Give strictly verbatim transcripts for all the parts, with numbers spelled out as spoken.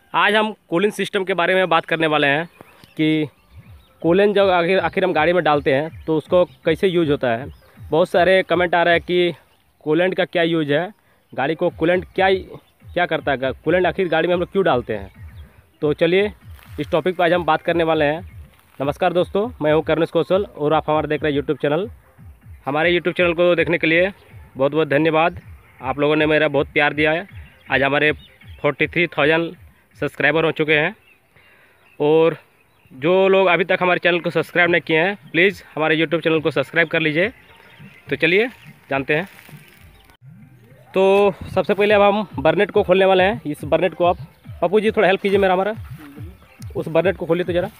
आज हम cooling system के बारे में बात करने वाले हैं कि कूलेंट जब आखिर आखिर हम गाड़ी में डालते हैं तो उसको कैसे यूज होता है। बहुत सारे कमेंट आ रहा है कि कूलेंट का क्या यूज है, गाड़ी को कूलेंट क्या क्या करता है, कूलेंट आखिर गाड़ी में हम लोग क्यों डालते हैं। तो चलिए इस टॉपिक पर आज हम बात करने वाले हैं। नमस्कार दोस्तों, मैं हूं कर्णेश कौशल और आप हमारा देख रहे हैं यूट्यूब चैनल। हमारे यूट्यूब चैनल को देखने के लिए बहुत बहुत धन्यवाद। आप लोगों ने मेरा बहुत प्यार दिया है। आज हमारे फोर्टी थ्री थाउजेंड सब्सक्राइबर हो चुके हैं और जो लोग अभी तक हमारे चैनल को सब्सक्राइब नहीं किए हैं प्लीज़ हमारे यूट्यूब चैनल को सब्सक्राइब कर लीजिए। तो चलिए जानते हैं। तो सबसे पहले अब हम बर्नेट को खोलने वाले हैं। इस बर्नेट को आप पप्पू जी थोड़ा हेल्प कीजिए मेरा हमारा उस बर्नेट को खोलिए तो ज़रा।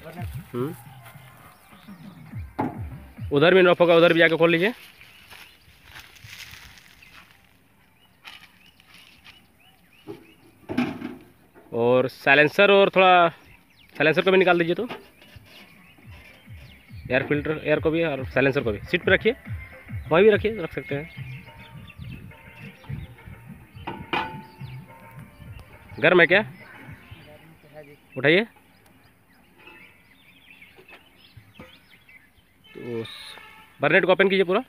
उधर भी नॉफ होगा, उधर भी जाके खोल लीजिए। और साइलेंसर और थोड़ा साइलेंसर को भी निकाल दीजिए। तो एयर फिल्टर एयर को भी और साइलेंसर को भी सीट पे रखिए, वहीं भी रखिए, रख सकते हैं। गर्म है क्या? उठाइए। तो बर्नेट को ओपन कीजिए पूरा।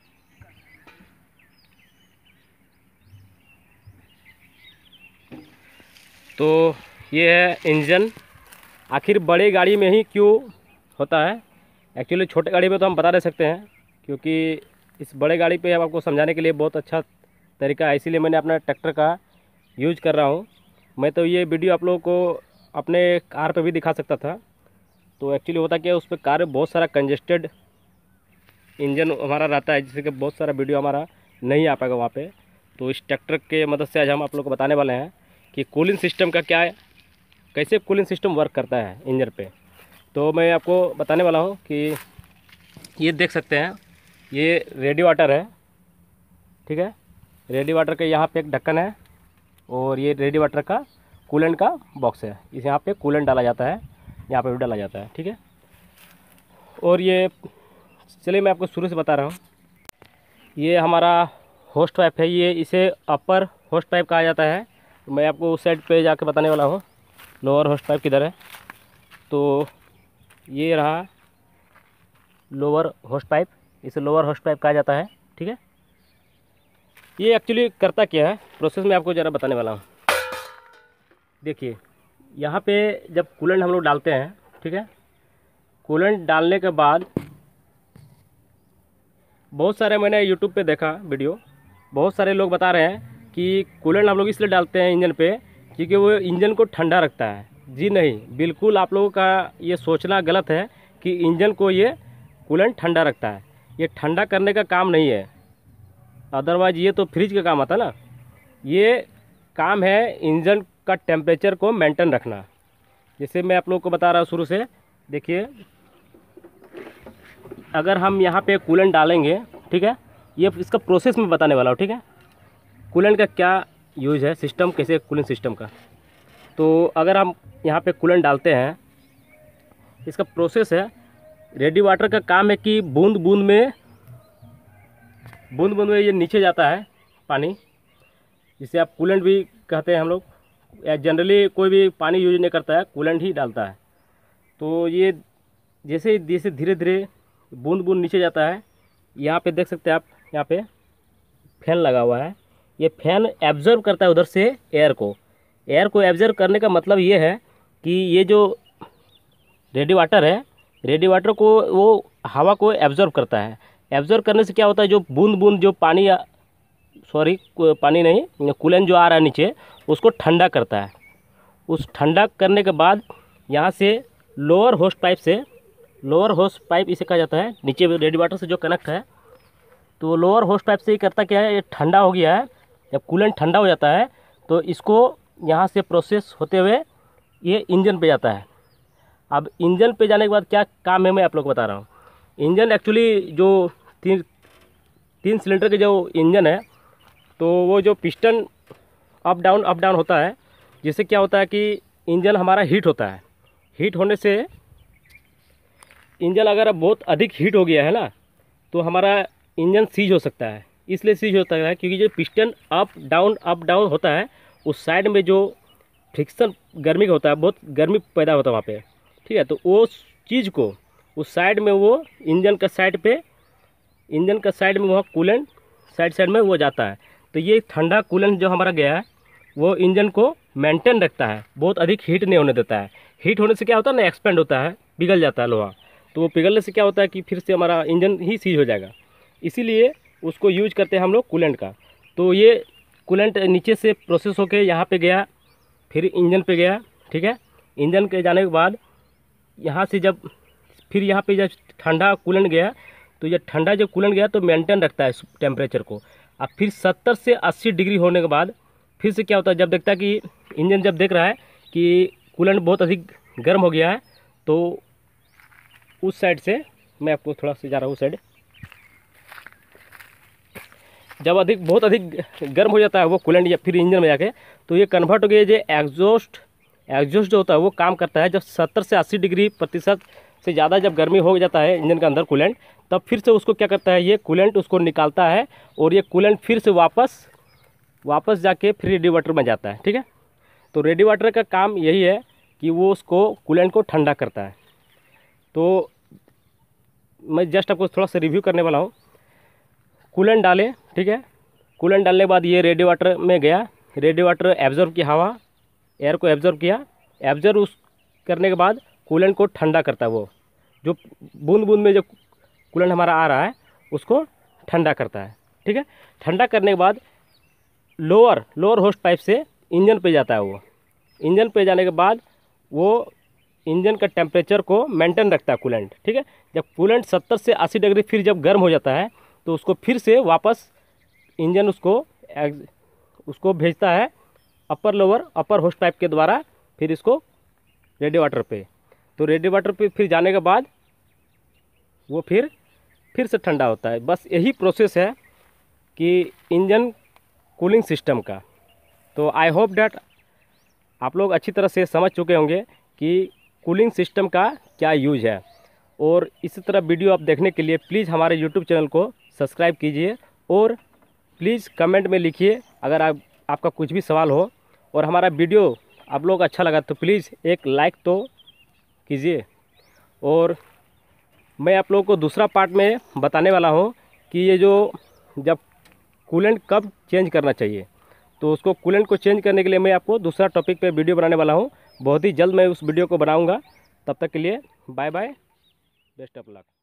तो ये है इंजन। आखिर बड़ी गाड़ी में ही क्यों होता है, एक्चुअली छोटे गाड़ी में तो हम बता दे सकते हैं, क्योंकि इस बड़े गाड़ी पे हम आपको समझाने के लिए बहुत अच्छा तरीका है, इसीलिए मैंने अपना ट्रैक्टर का यूज कर रहा हूँ। मैं तो ये वीडियो आप लोगों को अपने कार पे भी दिखा सकता था। तो एक्चुअली होता क्या है, उस पर कार में बहुत सारा कंजेस्टेड इंजन हमारा रहता है, जिससे कि बहुत सारा वीडियो हमारा नहीं आ पाएगा वहाँ पे। तो इस ट्रैक्टर के मदद से आज हम आप लोग को बताने वाले हैं कि कूलिंग सिस्टम का क्या है, कैसे कूलिंग सिस्टम वर्क करता है इंजन पे। तो मैं आपको बताने वाला हूँ कि ये देख सकते हैं, ये रेडी वाटर है, ठीक है। रेडी वाटर के यहाँ पे एक ढक्कन है और ये रेडी वाटर का कूलेंट का बॉक्स है। इस यहाँ पे कूलेंट डाला जाता है, यहाँ पे भी डाला जाता है, ठीक है। और ये चलिए मैं आपको शुरू से बता रहा हूँ। ये हमारा होस्ट पाइप है, ये इसे अपर होस्ट पाइप कहा जाता है। मैं आपको उस साइड पे जाके बताने वाला हूँ लोअर होस्ट पाइप किधर है। तो ये रहा लोअर होस्ट पाइप, इसे लोअर होस्ट पाइप कहा जाता है, ठीक है। ये एक्चुअली करता क्या है, प्रोसेस में आपको ज़रा बताने वाला हूँ। देखिए यहाँ पे जब कूलेंट हम लोग डालते हैं, ठीक है, कूलेंट डालने के बाद बहुत सारे मैंने यूट्यूब पे देखा वीडियो, बहुत सारे लोग बता रहे हैं कि कूलेंट हम लोग इसलिए डालते हैं इंजन पे क्योंकि वो इंजन को ठंडा रखता है। जी नहीं, बिल्कुल आप लोगों का ये सोचना गलत है कि इंजन को ये कूलेंट ठंडा रखता है। ये ठंडा करने का काम नहीं है, अदरवाइज ये तो फ्रिज का काम आता ना। ये काम है इंजन का टेम्परेचर को मेंटेन रखना। जैसे मैं आप लोगों को बता रहा हूँ शुरू से। देखिए अगर हम यहाँ पे कूलेंट डालेंगे, ठीक है, ये इसका प्रोसेस में बताने वाला हूँ, ठीक है, कूलेंट का क्या यूज है, सिस्टम कैसे कूलिंग सिस्टम का। तो अगर हम यहाँ पे कूलेंट डालते हैं, इसका प्रोसेस है, रेडी वाटर का काम है कि बूंद बूंद में बूंद बूंद में ये नीचे जाता है पानी, जिसे आप कूलेंट भी कहते हैं हम लोग। या जनरली कोई भी पानी यूज नहीं करता है, कूलेंट ही डालता है। तो ये जैसे जैसे धीरे धीरे बूंद बूंद नीचे जाता है। यहाँ पे देख सकते हैं आप, यहाँ पे फैन लगा हुआ है। ये फैन एब्जर्व करता है उधर से एयर को। एयर को एब्जर्व करने का मतलब ये है कि ये जो रेडी वाटर है, रेडी वाटर को वो हवा को एब्जर्व करता है। एब्जर्व करने से क्या होता है, जो बूंद बूंद जो पानी, सॉरी पानी नहीं, कूलेंट जो आ रहा है नीचे, उसको ठंडा करता है। उस ठंडा करने के बाद यहाँ से लोअर होस्ट पाइप से, लोअर होस्ट पाइप इसे कहा जाता है, नीचे रेडी वाटर से जो कनेक्ट है, तो लोअर होस्ट पाइप से ही करता क्या है, ये ठंडा हो गया है। जब कूलेंट ठंडा हो जाता है तो इसको यहाँ से प्रोसेस होते हुए ये इंजन पे जाता है। अब इंजन पे जाने के बाद क्या काम है मैं आप लोग को बता रहा हूँ। इंजन एक्चुअली जो तीन तीन सिलेंडर के जो इंजन है, तो वो जो piston up down up down होता है, जिससे क्या होता है कि इंजन हमारा हीट होता है। हीट होने से इंजन अगर बहुत अधिक हीट हो गया है ना, तो हमारा इंजन सीज हो सकता है। इसलिए सीज होता है क्योंकि जो piston up down up down होता है, उस साइड में जो फ्रिक्शन गर्मी का होता है, बहुत गर्मी पैदा होता है वहाँ पे, ठीक है। तो वो चीज़ को उस साइड में, वो इंजन का साइड पे, इंजन का साइड में वहाँ कूलेंट साइड साइड में वो जाता है। तो ये ठंडा कूलेंट जो हमारा गया है वो इंजन को मेंटेन रखता है, बहुत अधिक हीट नहीं होने देता है। हीट होने से क्या होता है ना, एक्सपेंड होता है, पिघल जाता है लोहा। तो वो पिघलने से क्या होता है कि फिर से हमारा इंजन ही सीज हो जाएगा। इसीलिए उसको यूज करते हैं हम लोग कूलेंट का। तो ये कूलेंट नीचे से प्रोसेस होके यहाँ पे गया, फिर इंजन पे गया, ठीक है। इंजन के जाने के बाद यहाँ से जब फिर यहाँ पे जब ठंडा कूलेंट गया, तो ये ठंडा जब कूलेंट गया तो मेंटेन रखता है टेम्परेचर को। अब फिर सत्तर से अस्सी डिग्री होने के बाद फिर से क्या होता है, जब देखता है कि इंजन जब देख रहा है कि कूलेंट बहुत अधिक गर्म हो गया है, तो उस साइड से मैं आपको थोड़ा सा जा रहा हूँ उस साइड, जब अधिक बहुत अधिक गर्म हो जाता है वो कूलेंट या फिर इंजन में जाके, तो ये कन्वर्ट हो गया जो एग्जॉस्ट एग्जॉस्ट जो होता है वो काम करता है। जब सत्तर से अस्सी डिग्री प्रतिशत से ज़्यादा जब गर्मी हो जाता है इंजन के अंदर कूलेंट, तब फिर से उसको क्या करता है, ये कूलेंट उसको निकालता है और ये कूलेंट फिर से वापस वापस जाके फिर रेडिएटर में जाता है, ठीक है। तो रेडिएटर का काम यही है कि वो उसको कूलेंट को ठंडा करता है। तो मैं जस्ट आपको थोड़ा सा रिव्यू करने वाला हूँ। कूलेंट डाले, ठीक है। कूलेंट डालने के बाद ये रेडिएटर में गया, रेडिएटर एब्जॉर्ब किया हवा, एयर को एब्जॉर्ब किया, एब्जॉर्ब उस करने के बाद कूलेंट को ठंडा करता है। वो जो बूंद बूंद में जो कूलेंट हमारा आ रहा है उसको ठंडा करता है, ठीक है। ठंडा करने के बाद लोअर लोअर होस्ट पाइप से इंजन पे जाता है। वो इंजन पे जाने के बाद वो इंजन का टेम्परेचर को मेंटेन रखता है कूलेंट, ठीक है। जब कूलेंट सत्तर से अस्सी डिग्री फिर जब गर्म हो जाता है, तो उसको फिर से वापस इंजन उसको उसको भेजता है upper lower upper hose pipe के द्वारा, फिर इसको रेडिएटर पे। तो रेडिएटर पे फिर जाने के बाद वो फिर फिर से ठंडा होता है। बस यही प्रोसेस है कि इंजन कूलिंग सिस्टम का। तो आई होप डैट आप लोग अच्छी तरह से समझ चुके होंगे कि कूलिंग सिस्टम का क्या यूज है। और इसी तरह वीडियो आप देखने के लिए प्लीज़ हमारे यूट्यूब चैनल को सब्सक्राइब कीजिए और प्लीज़ कमेंट में लिखिए अगर आप आपका कुछ भी सवाल हो। और हमारा वीडियो आप लोग अच्छा लगा तो प्लीज़ एक लाइक तो कीजिए। और मैं आप लोगों को दूसरा पार्ट में बताने वाला हूँ कि ये जो जब कूलेंट कब चेंज करना चाहिए, तो उसको कूलेंट को चेंज करने के लिए मैं आपको दूसरा टॉपिक पे वीडियो बनाने वाला हूँ। बहुत ही जल्द मैं उस वीडियो को बनाऊँगा। तब तक के लिए bye bye, best of luck.